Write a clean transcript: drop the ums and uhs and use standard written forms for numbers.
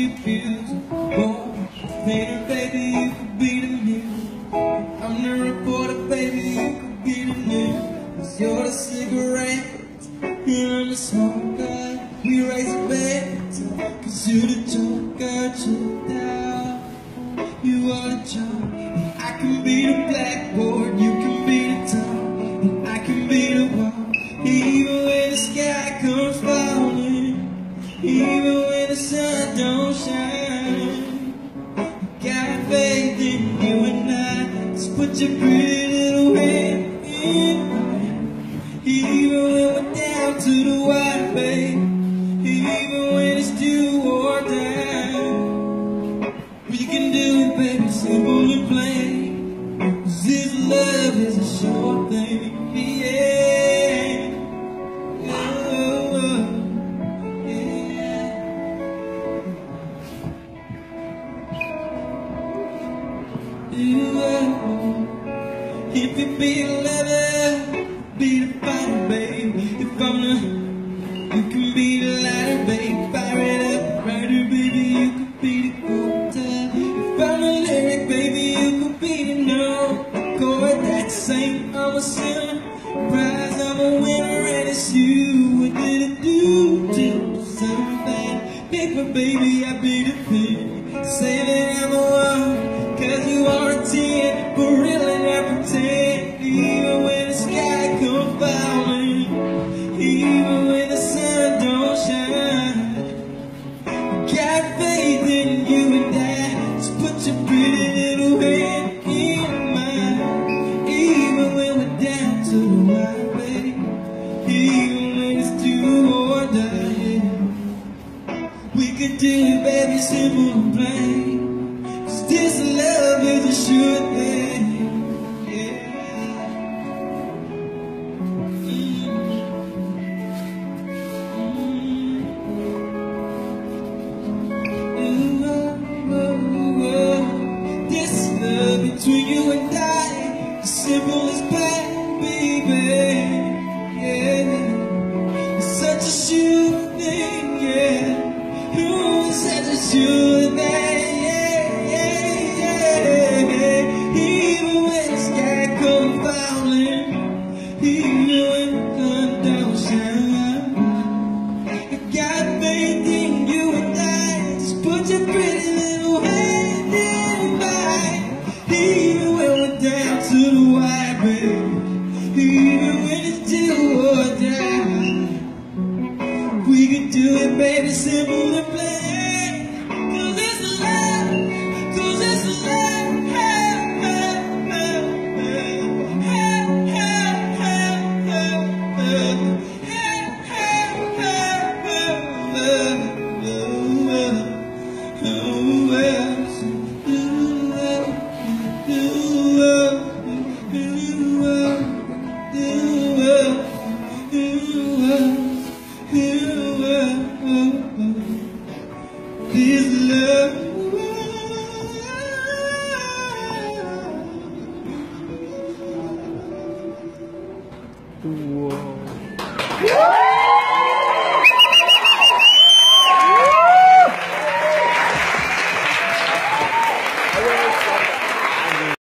confused. Oh, later, baby, you could be the news. I'm the reporter, baby, you could be the news. 'Cause you're the cigarette, and I'm the smoker. We raise a bet, 'cause you're the joker, choked out. You are the chalk, and I can be the blackboard. You can be the top, and I can be the wall. Even when the sky comes falling, even when the sun don't shine, got faith in you and I. Just put your pretty little hand in mine. Even when we're down to the wire, babe, even when it's do or die, we can do it, baby, simple and plain. 'Cause this love is a sure thing, yeah. Oh, yeah. If you be a lover, be the fighter, baby. If I'm the, you can be the lighter, baby. Fire it up, brighter, baby. You could be the quarter. If I'm the lyric, baby, you could be the note. Chord that's the same. I'm a sinner, prize, I'm a winner, and it's you. What did I do to deserve that? Paper, baby, I be the pin. Say that I'm the one, 'cause you are a 10, but really not pretend. Even when the sky comes falling, even when the sun don't shine, got faith in you and I. Just put your pretty little hand in mine. Even when we're down to the wire, baby, even when it's do or die, we could do it, baby, simple and plain. 'Cause this love is a sure thing, yeah. This love between you and I, as simple as pie, baby, yeah. It's such a sure thing, yeah. Ooh, it's such a sure thing, yeah, yeah, yeah. Even when the sky comes falling, even when the sun don't shine, I got faith in you and I. Just put your pretty little hand in mine. Even when we're down to the wire, baby, even when it's do or die, we can do it, baby, simple and plain. 'Cause it's love, 'cause it's love. This love, Whoa.